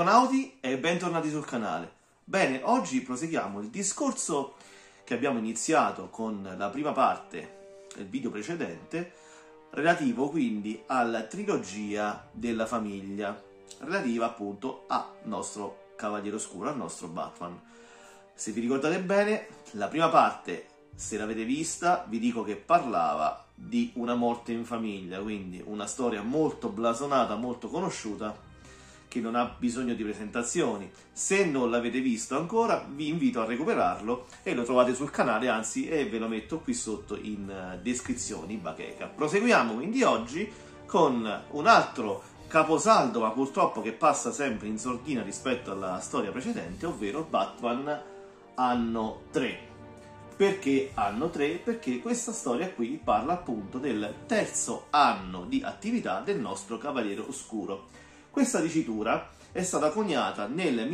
psiconauti e bentornati sul canale. Bene, oggi proseguiamo il discorso che abbiamo iniziato con la prima parte del video precedente, relativo quindi alla trilogia della famiglia, relativa appunto al nostro Cavaliere Oscuro, al nostro Batman. Se vi ricordate bene, la prima parte, se l'avete vista, vi dico che parlava di una morte in famiglia, quindi una storia molto blasonata, molto conosciuta, che non ha bisogno di presentazioni. Se non l'avete visto ancora, vi invito a recuperarlo e lo trovate sul canale, anzi, e ve lo metto qui sotto in descrizione, in bacheca. Proseguiamo quindi oggi con un altro caposaldo, ma purtroppo che passa sempre in sordina rispetto alla storia precedente, ovvero Batman Anno 3. Perché Anno 3? Perché questa storia qui parla appunto del terzo anno di attività del nostro Cavaliere Oscuro. Questa dicitura è stata coniata nel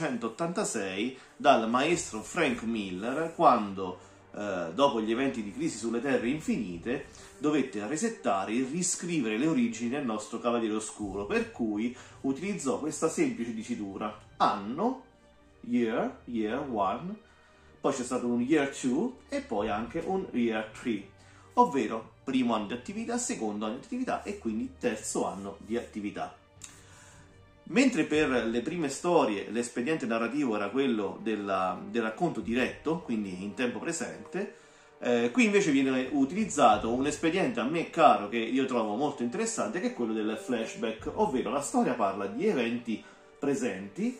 1986 dal maestro Frank Miller, quando, dopo gli eventi di Crisi sulle Terre Infinite, dovette resettare e riscrivere le origini del nostro Cavaliere Oscuro, per cui utilizzò questa semplice dicitura: anno, year, year one, poi c'è stato un year 2 e poi anche un year 3, ovvero primo anno di attività, secondo anno di attività e quindi terzo anno di attività. Mentre per le prime storie l'espediente narrativo era quello del racconto diretto, quindi in tempo presente, qui invece viene utilizzato un espediente a me caro, che io trovo molto interessante, che è quello del flashback, ovvero la storia parla di eventi presenti,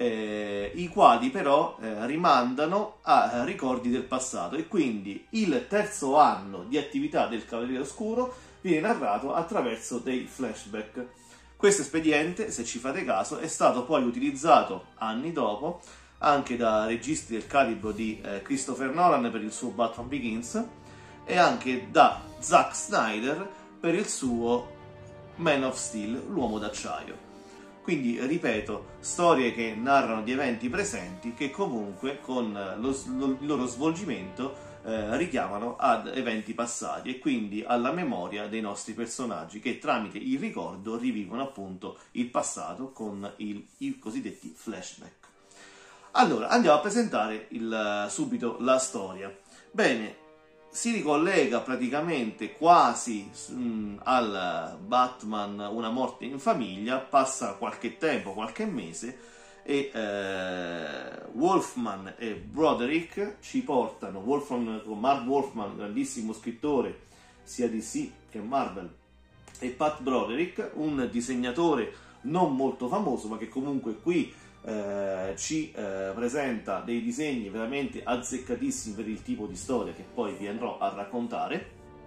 i quali però rimandano a ricordi del passato, e quindi il terzo anno di attività del Cavaliere Oscuro viene narrato attraverso dei flashback. Questo espediente, se ci fate caso, è stato poi utilizzato anni dopo anche da registi del calibro di Christopher Nolan per il suo Batman Begins e anche da Zack Snyder per il suo Man of Steel, l'Uomo d'Acciaio. Quindi, ripeto, storie che narrano di eventi presenti che comunque con il loro svolgimento richiamano ad eventi passati e quindi alla memoria dei nostri personaggi, che tramite il ricordo rivivono appunto il passato con i cosiddetti flashback. Allora, andiamo a presentare subito la storia. Bene, si ricollega praticamente quasi al Batman Una morte in famiglia, passa qualche tempo, qualche mese, e Wolfman e Broderick ci portano, Mark Wolfman, grandissimo scrittore sia DC che Marvel, e Pat Broderick, un disegnatore non molto famoso ma che comunque qui ci presenta dei disegni veramente azzeccatissimi per il tipo di storia che poi vi andrò a raccontare,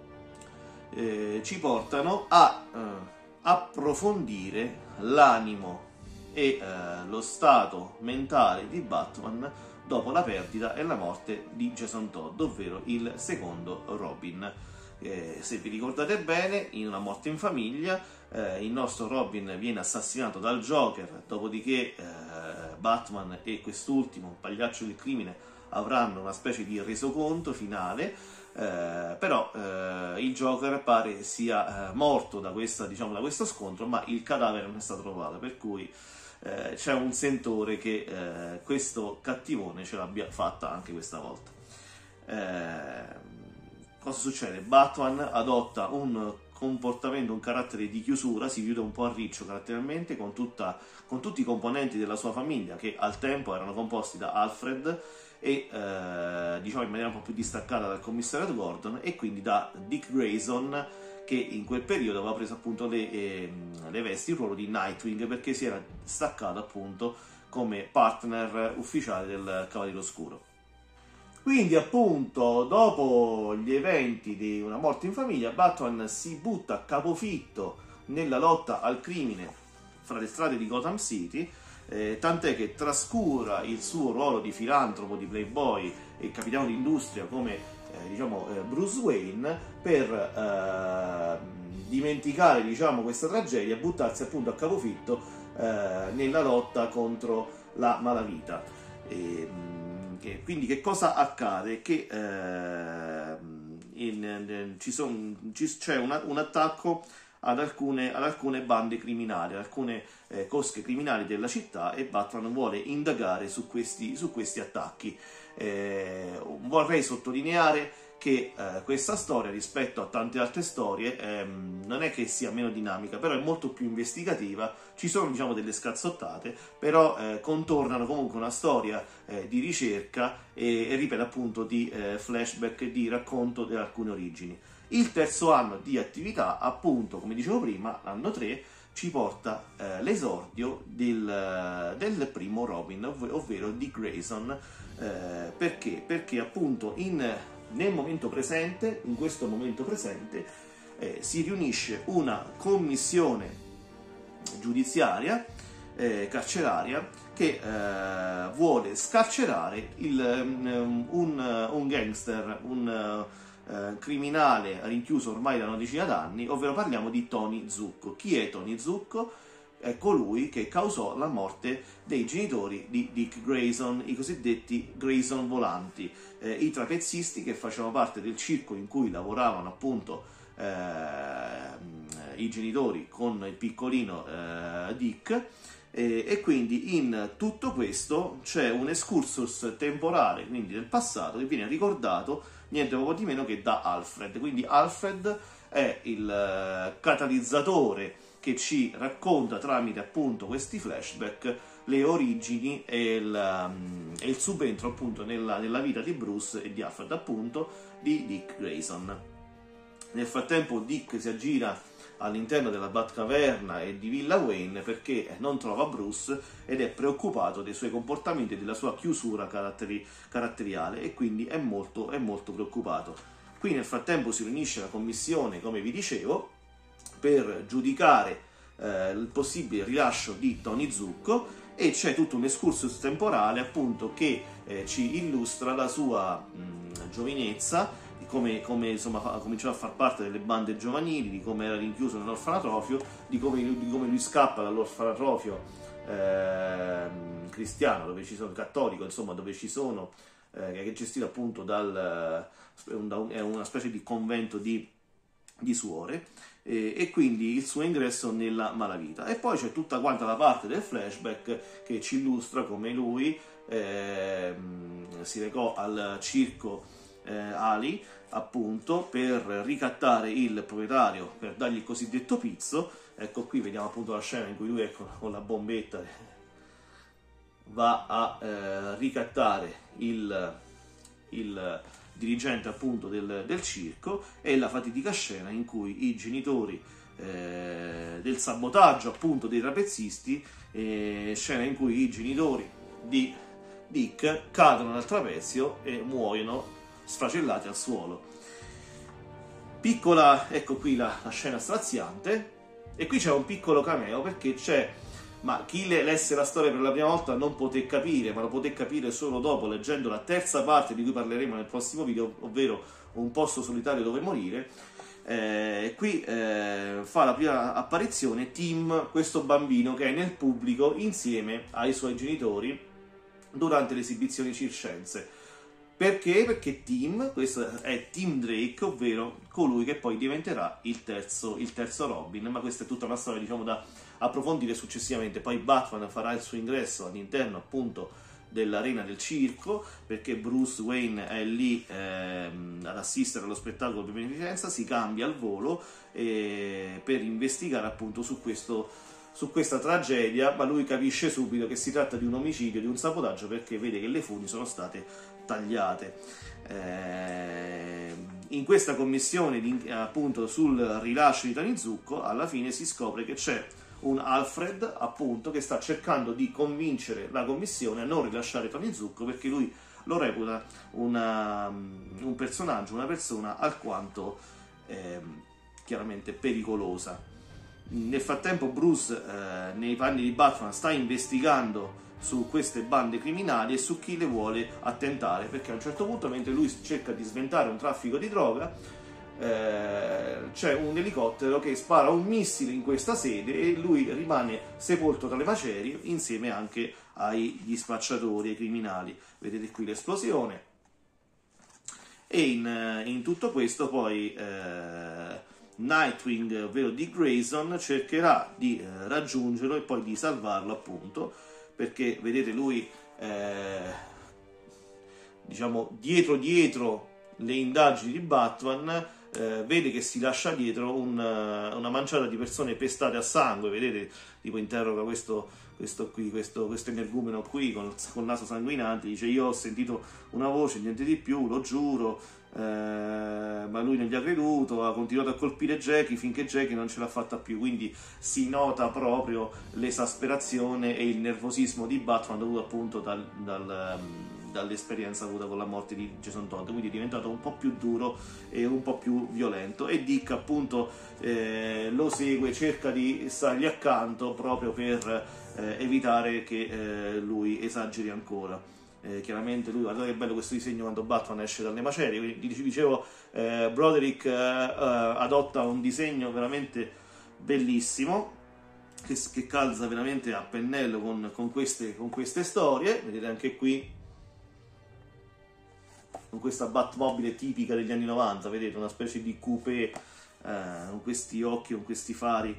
ci portano a approfondire l'animo e lo stato mentale di Batman dopo la perdita e la morte di Jason Todd, ovvero il secondo Robin. Se vi ricordate bene, in Una morte in famiglia il nostro Robin viene assassinato dal Joker, dopodiché Batman e quest'ultimo, il pagliaccio del crimine, avranno una specie di resoconto finale, però il Joker pare sia morto da questo scontro, ma il cadavere non è stato trovato, per cui c'è un sentore che questo cattivone ce l'abbia fatta anche questa volta. Cosa succede? Batman adotta un comportamento, un carattere di chiusura, si chiude un po' a riccio caratterialmente con tutti i componenti della sua famiglia, che al tempo erano composti da Alfred e diciamo in maniera un po' più distaccata dal commissario Gordon, e quindi da Dick Grayson, che in quel periodo aveva preso appunto le vesti, il ruolo di Nightwing, perché si era staccato appunto come partner ufficiale del Cavaliere Oscuro. Quindi appunto dopo gli eventi di Una morte in famiglia, Batman si butta a capofitto nella lotta al crimine fra le strade di Gotham City, tant'è che trascura il suo ruolo di filantropo, di playboy e capitano d'industria come Bruce Wayne, per dimenticare questa tragedia e buttarsi appunto a capofitto nella lotta contro la malavita. Quindi che cosa accade? Che c'è un attacco ad alcune bande criminali, ad alcune cosche criminali della città, e Batman vuole indagare su questi attacchi. Vorrei sottolineare che questa storia, rispetto a tante altre storie, non è che sia meno dinamica, però è molto più investigativa. Ci sono, diciamo, delle scazzottate, però contornano comunque una storia di ricerca e ripeto, appunto, di flashback e di racconto di alcune origini. Il terzo anno di attività, appunto, come dicevo prima, l'anno 3, ci porta l'esordio del primo Robin, ovvero Dick Grayson. Perché? Perché appunto nel momento presente, in questo momento presente, si riunisce una commissione giudiziaria, carceraria, che vuole scarcerare un gangster, un criminale rinchiuso ormai da una decina d'anni, ovvero parliamo di Tony Zucco. Chi è Tony Zucco? È colui che causò la morte dei genitori di Dick Grayson, i cosiddetti Grayson volanti, i trapezzisti che facevano parte del circo in cui lavoravano appunto i genitori con il piccolino Dick, e quindi in tutto questo c'è un excursus temporale, quindi del passato, che viene ricordato niente poco di meno che da Alfred. Quindi Alfred è il catalizzatore che ci racconta tramite appunto questi flashback le origini e il subentro appunto nella vita di Bruce e di Alfred, appunto, di Dick Grayson. Nel frattempo Dick si aggira all'interno della Batcaverna e di Villa Wayne perché non trova Bruce ed è preoccupato dei suoi comportamenti e della sua chiusura caratteriale, e quindi è molto preoccupato. Qui nel frattempo si riunisce la commissione, come vi dicevo, per giudicare il possibile rilascio di Tony Zucco, e c'è tutto un excursus temporale appunto che ci illustra la sua giovinezza, come insomma ha cominciato a far parte delle bande giovanili, di come era rinchiuso nell'orfanatrofio, di come lui scappa dall'orfanatrofio cristiano, dove ci sono, cattolico, insomma, dove ci sono, che è gestito appunto è una specie di convento di suore, e quindi il suo ingresso nella malavita. E poi c'è tutta quanta la parte del flashback che ci illustra come lui si recò al circo Ali, appunto, per ricattare il proprietario, per dargli il cosiddetto pizzo. Ecco, qui vediamo appunto la scena in cui lui, ecco, con la bombetta va a ricattare il dirigente appunto del circo, e la fatidica scena in cui i genitori del sabotaggio appunto dei trapezzisti, scena in cui i genitori di Dick cadono dal trapezio e muoiono sfracellati al suolo. Piccola, ecco qui la scena straziante, e qui c'è un piccolo cameo, perché ma chi lesse la storia per la prima volta non poté capire, ma lo poté capire solo dopo, leggendo la terza parte di cui parleremo nel prossimo video, ovvero Un posto solitario dove morire. Qui fa la prima apparizione Tim, questo bambino che è nel pubblico insieme ai suoi genitori durante le esibizioni circense. Perché? Perché questo è Tim Drake, ovvero colui che poi diventerà il terzo Robin, ma questa è tutta una storia, diciamo, da approfondire successivamente. Poi Batman farà il suo ingresso all'interno appunto dell'arena del circo, perché Bruce Wayne è lì ad assistere allo spettacolo di beneficenza, si cambia al volo per investigare appunto su questa tragedia, ma lui capisce subito che si tratta di un omicidio, di un sabotaggio, perché vede che le funi sono state tagliate. In questa commissione appunto sul rilascio di Tony Zucco, alla fine si scopre che c'è un Alfred appunto che sta cercando di convincere la commissione a non rilasciare Tony Zucco, perché lui lo reputa un personaggio, una persona alquanto chiaramente pericolosa. Nel frattempo Bruce, nei panni di Batman, sta investigando su queste bande criminali e su chi le vuole attentare, perché a un certo punto, mentre lui cerca di sventare un traffico di droga, c'è un elicottero che spara un missile in questa sede e lui rimane sepolto tra le macerie insieme anche agli spacciatori, ai criminali. Vedete qui l'esplosione. E in tutto questo poi Nightwing, ovvero Dick Grayson, cercherà di raggiungerlo e poi di salvarlo, appunto, perché vedete lui diciamo dietro le indagini di Batman, vede che si lascia dietro una manciata di persone pestate a sangue, vedete, tipo interroga questo energumeno qui col naso sanguinante, dice: io ho sentito una voce, niente di più, lo giuro, ma lui non gli ha creduto, ha continuato a colpire Jackie finché Jackie non ce l'ha fatta più. Quindi si nota proprio l'esasperazione e il nervosismo di Batman dovuto appunto dall'esperienza avuta con la morte di Jason Todd, quindi è diventato un po' più duro e un po' più violento, e Dick appunto lo segue, cerca di stargli accanto proprio per evitare che lui esageri ancora. Chiaramente lui, guardate che bello questo disegno quando Batman esce dalle macerie, quindi dicevo, Broderick adotta un disegno veramente bellissimo che calza veramente a pennello con queste storie. Vedete anche qui con questa Batmobile tipica degli anni 90, vedete, una specie di coupé con questi occhi, con questi fari,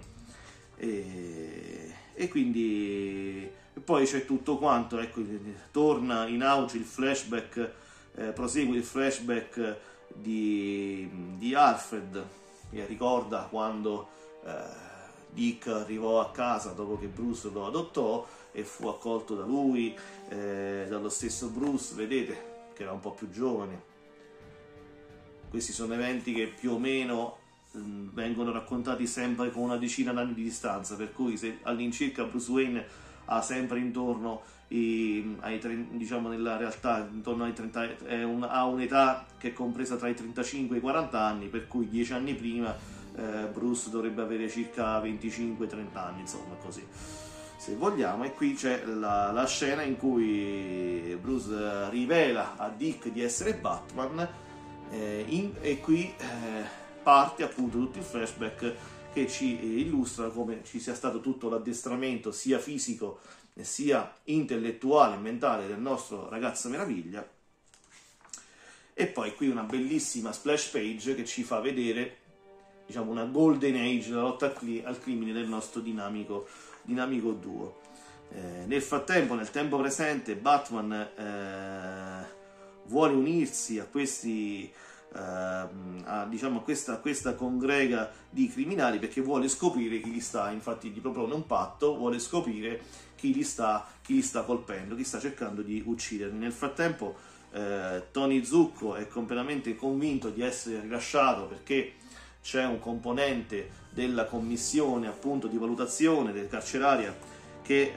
e quindi poi c'è tutto quanto, ecco, torna in auge il flashback, prosegue il flashback di Alfred, che ricorda quando Dick arrivò a casa dopo che Bruce lo adottò e fu accolto da lui, dallo stesso Bruce, vedete, che era un po' più giovane. Questi sono eventi che più o meno vengono raccontati sempre con una decina d'anni di distanza, per cui se all'incirca Bruce Wayne ha sempre intorno diciamo nella realtà intorno ai 30, ha un'età che è compresa tra i 35 e i 40 anni, per cui 10 anni prima Bruce dovrebbe avere circa 25-30 anni, insomma, così se vogliamo. E qui c'è la scena in cui Bruce rivela a Dick di essere Batman, e qui parte appunto tutto il flashback che ci illustra come ci sia stato tutto l'addestramento sia fisico sia intellettuale e mentale del nostro ragazzo meraviglia. E poi qui una bellissima splash page che ci fa vedere, diciamo, una golden age della lotta al crimine del nostro dinamico duo. Nel frattempo, nel tempo presente, Batman vuole unirsi a questi diciamo a questa congrega di criminali, perché vuole scoprire chi li sta, infatti gli propone un patto, vuole scoprire chi li sta colpendo, chi sta cercando di uccidere. Nel frattempo Tony Zucco è completamente convinto di essere rilasciato, perché c'è un componente della commissione appunto di valutazione del carceraria che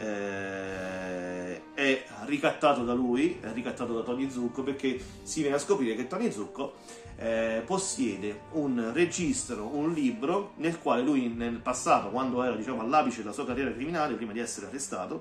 è ricattato da lui, è ricattato da Tony Zucco, perché si viene a scoprire che Tony Zucco possiede un registro, un libro, nel quale lui nel passato, quando era, diciamo, all'apice della sua carriera criminale, prima di essere arrestato,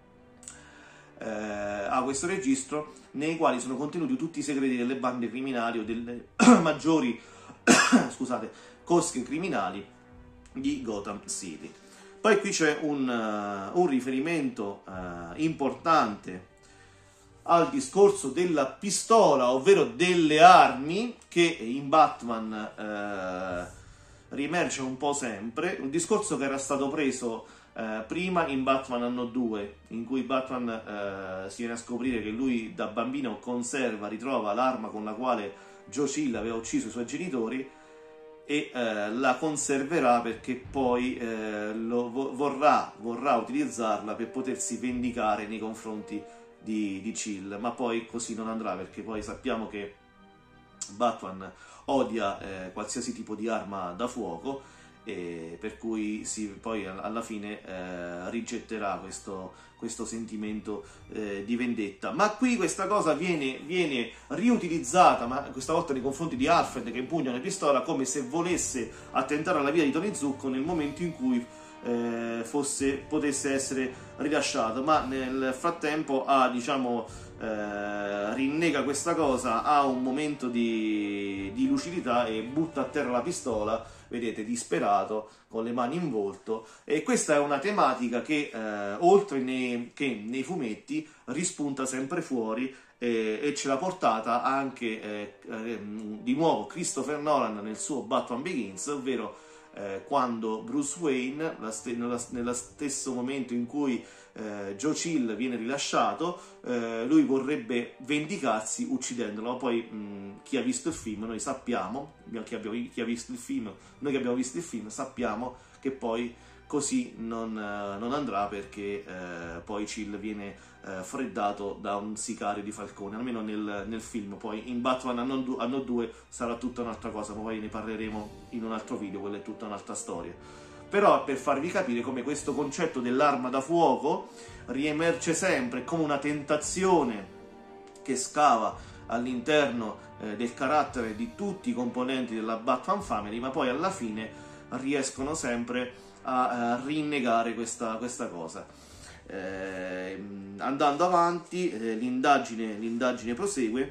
ha questo registro nei quali sono contenuti tutti i segreti delle bande criminali o delle maggiori scusate, cosche criminali di Gotham City. Poi qui c'è un riferimento importante al discorso della pistola, ovvero delle armi, che in Batman riemerge un po' sempre, un discorso che era stato preso prima in Batman Anno 2, in cui Batman si viene a scoprire che lui da bambino ritrova l'arma con la quale Joe Chill aveva ucciso i suoi genitori, e la conserverà perché poi vorrà utilizzarla per potersi vendicare nei confronti di Chill, ma poi così non andrà, perché poi sappiamo che Batman odia qualsiasi tipo di arma da fuoco, per cui poi alla fine rigetterà questo sentimento di vendetta. Ma qui questa cosa viene riutilizzata, ma questa volta nei confronti di Alfred, che impugna una pistola, come se volesse attentare alla vita di Tony Zucco nel momento in cui potesse essere rilasciato, ma nel frattempo rinnega questa cosa, ha un momento di lucidità e butta a terra la pistola, vedete, disperato, con le mani in volto. E questa è una tematica che oltre che nei fumetti rispunta sempre fuori e ce l'ha portata anche di nuovo Christopher Nolan nel suo Batman Begins, ovvero quando Bruce Wayne, nello stesso momento in cui Joe Chill viene rilasciato, lui vorrebbe vendicarsi uccidendolo. Poi chi ha visto il film, noi sappiamo, chi ha visto il film, noi che abbiamo visto il film sappiamo che poi così non andrà, perché poi Chill viene freddato da un sicario di Falcone, almeno nel film. Poi in Batman Anno 2 sarà tutta un'altra cosa, ma poi ne parleremo in un altro video, quella è tutta un'altra storia. Però per farvi capire come questo concetto dell'arma da fuoco riemerge sempre come una tentazione che scava all'interno del carattere di tutti i componenti della Batman Family, ma poi alla fine riescono sempre a rinnegare questa cosa. Andando avanti, l'indagine prosegue,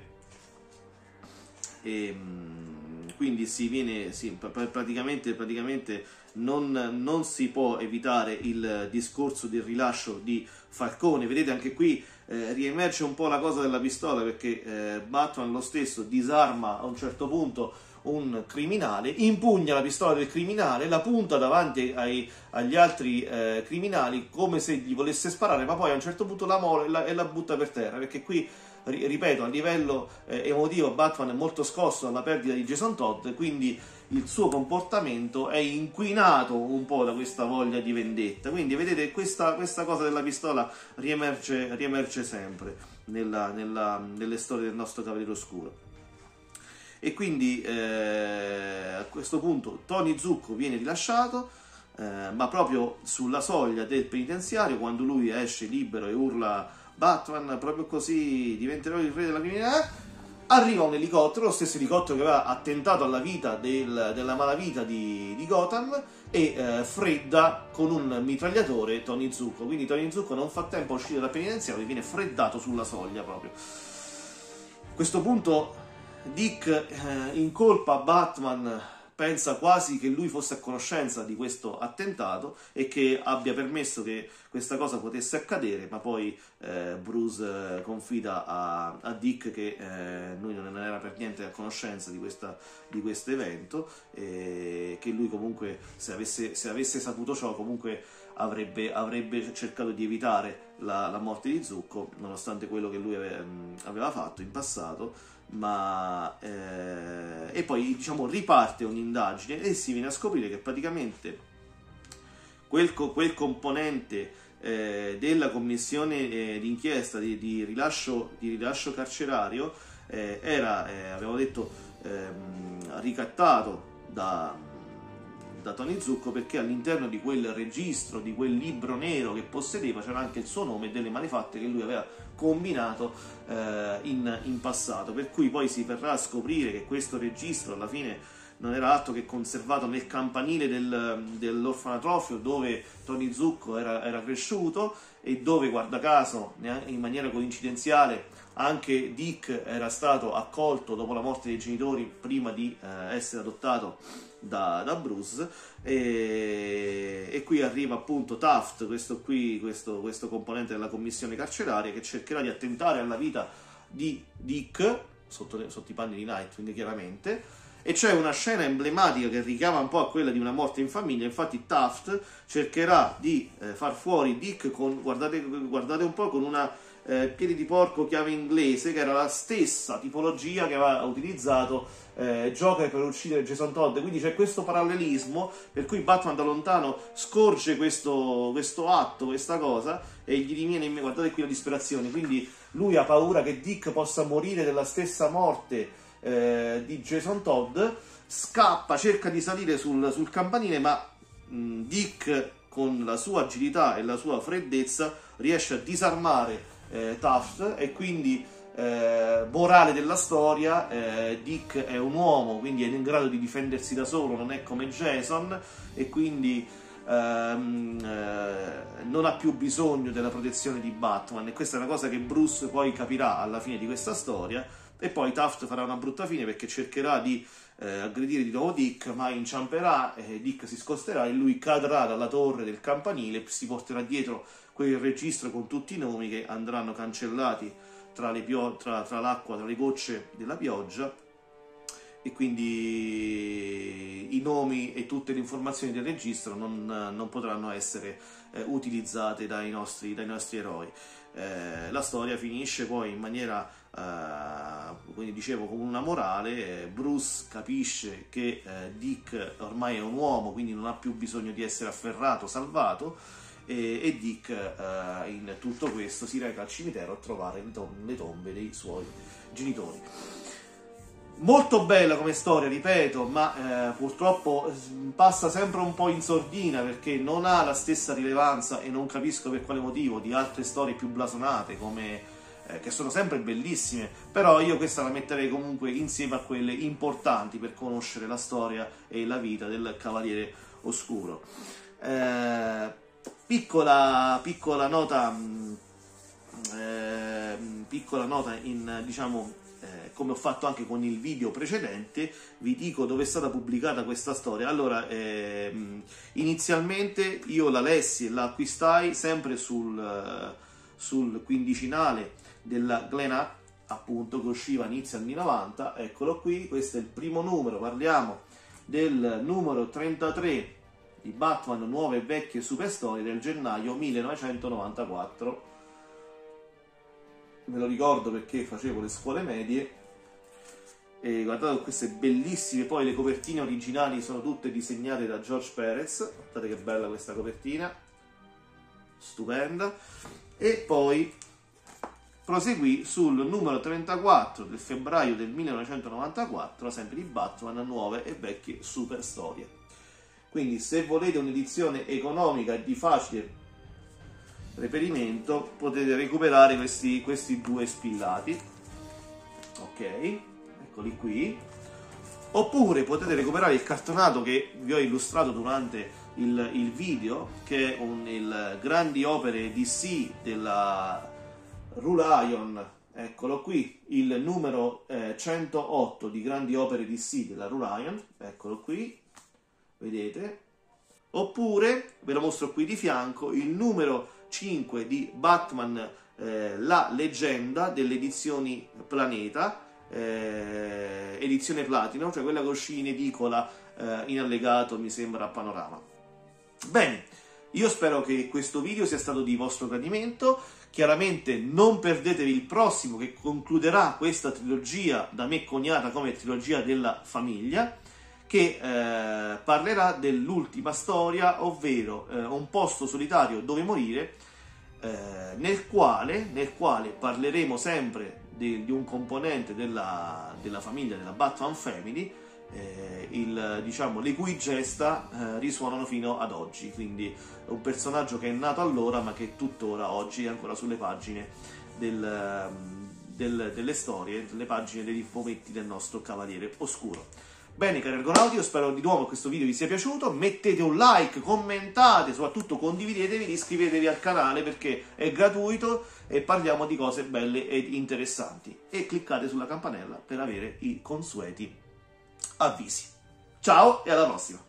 e quindi praticamente non si può evitare il discorso del rilascio di Falcone. Vedete, anche qui riemerge un po' la cosa della pistola, perché Batman lo stesso disarma a un certo punto un criminale, impugna la pistola del criminale, la punta davanti agli altri criminali come se gli volesse sparare, ma poi a un certo punto la molla e la butta per terra, perché qui, ripeto, a livello emotivo Batman è molto scosso dalla perdita di Jason Todd, quindi il suo comportamento è inquinato un po' da questa voglia di vendetta. Quindi vedete, questa cosa della pistola riemerge sempre nelle storie del nostro Cavaliere Oscuro. E quindi a questo punto Tony Zucco viene rilasciato, ma proprio sulla soglia del penitenziario, quando lui esce libero e urla Batman, proprio così diventerò il re della criminalità. Arriva un elicottero, lo stesso elicottero che aveva attentato alla vita della malavita di Gotham, e fredda con un mitragliatore Tony Zucco. Quindi Tony Zucco non fa tempo a uscire dal penitenziario e viene freddato sulla soglia proprio. A questo punto Dick incolpa Batman, pensa quasi che lui fosse a conoscenza di questo attentato e che abbia permesso che questa cosa potesse accadere, ma poi Bruce confida a Dick che lui non era per niente a conoscenza di questo evento, e che lui comunque, se avesse saputo ciò, comunque avrebbe cercato di evitare la morte di Zucco, nonostante quello che lui aveva fatto in passato. E poi, diciamo, riparte un'indagine e si viene a scoprire che praticamente quel componente della commissione d'inchiesta di rilascio carcerario abbiamo detto, ricattato da Tony Zucco, perché all'interno di quel registro, di quel libro nero che possedeva, c'era anche il suo nome e delle malefatte che lui aveva combinato in passato, per cui poi si verrà a scoprire che questo registro alla fine non era altro che conservato nel campanile dell'orfanatrofio dove Tony Zucco era cresciuto, e dove, guarda caso, in maniera coincidenziale, anche Dick era stato accolto dopo la morte dei genitori, prima di essere adottato da Bruce. E qui arriva appunto Taft, questo componente della commissione carceraria, che cercherà di attentare alla vita di Dick sotto i panni di Nightwing, chiaramente. E c'è una scena emblematica che richiama un po' a quella di Una morte in famiglia. Infatti Taft cercherà di far fuori Dick con, guardate un po', con una piedi di porco chiave inglese, che era la stessa tipologia che aveva utilizzato Joker per uccidere Jason Todd. Quindi c'è questo parallelismo, per cui Batman da lontano scorge questo atto, questa cosa, e gli diviene in me, guardate qui la disperazione. Quindi lui ha paura che Dick possa morire della stessa morte di Jason Todd, scappa, cerca di salire sul campanile, ma Dick, con la sua agilità e la sua freddezza, riesce a disarmare Taft, e quindi morale della storia, Dick è un uomo, quindi è in grado di difendersi da solo, non è come Jason, e quindi non ha più bisogno della protezione di Batman. E questa è una cosa che Bruce poi capirà alla fine di questa storia. E poi Taft farà una brutta fine, perché cercherà di aggredire di nuovo Dick, ma inciamperà, Dick si scosterà e lui cadrà dalla torre del campanile, si porterà dietro quel registro con tutti i nomi che andranno cancellati tra l'acqua, tra le gocce della pioggia, e quindi i nomi e tutte le informazioni del registro non potranno essere utilizzate dai nostri eroi. La storia finisce poi in maniera, quindi dicevo, con una morale. Bruce capisce che Dick ormai è un uomo, quindi non ha più bisogno di essere afferrato, salvato, e Dick in tutto questo si reca al cimitero a trovare le tombe dei suoi genitori. Molto bella come storia, ripeto, ma purtroppo passa sempre un po' in sordina, perché non ha la stessa rilevanza, e non capisco per quale motivo, di altre storie più blasonate, che sono sempre bellissime, però io questa la metterei comunque insieme a quelle importanti per conoscere la storia e la vita del Cavaliere Oscuro. Piccola nota in, diciamo, come ho fatto anche con il video precedente, vi dico dove è stata pubblicata questa storia. Allora, inizialmente io la lessi e la acquistai sempre sul quindicinale della Glenat, appunto, che usciva inizio anni 90. Eccolo qui, questo è il primo numero, parliamo del numero 33 di Batman Nuove e Vecchie Superstorie del gennaio 1994. Me lo ricordo perché facevo le scuole medie, e guardate queste bellissime, poi le copertine originali sono tutte disegnate da George Perez, guardate che bella questa copertina, stupenda. E poi proseguì sul numero 34 del febbraio del 1994, sempre di Batman Nuove e Vecchie Superstorie. Quindi se volete un'edizione economica e di facile reperimento, potete recuperare questi due spillati, ok, eccoli qui. Oppure potete recuperare il cartonato che vi ho illustrato durante il video, che è il grandi opere DC della Rulion. Eccolo qui, il numero 108 di grandi opere DC della Rulion, eccolo qui, vedete. Oppure, ve lo mostro qui di fianco, il numero 5 di Batman La Leggenda delle edizioni Planeta, edizione Platinum, cioè quella che uscì in edicola in allegato, mi sembra, a Panorama. Bene, io spero che questo video sia stato di vostro gradimento. Chiaramente non perdetevi il prossimo, che concluderà questa trilogia da me coniata come trilogia della famiglia, che parlerà dell'ultima storia, ovvero Un posto solitario dove morire, nel quale parleremo sempre di un componente della famiglia, della Batman Family, diciamo, le cui gesta risuonano fino ad oggi. Quindi un personaggio che è nato allora, ma che tuttora oggi è ancora sulle pagine delle storie, delle pagine dei fumetti del nostro Cavaliere Oscuro. Bene, cari argonauti, io spero di nuovo che questo video vi sia piaciuto. Mettete un like, commentate, soprattutto condividetevi, iscrivetevi al canale perché è gratuito e parliamo di cose belle ed interessanti. E cliccate sulla campanella per avere i consueti avvisi. Ciao e alla prossima!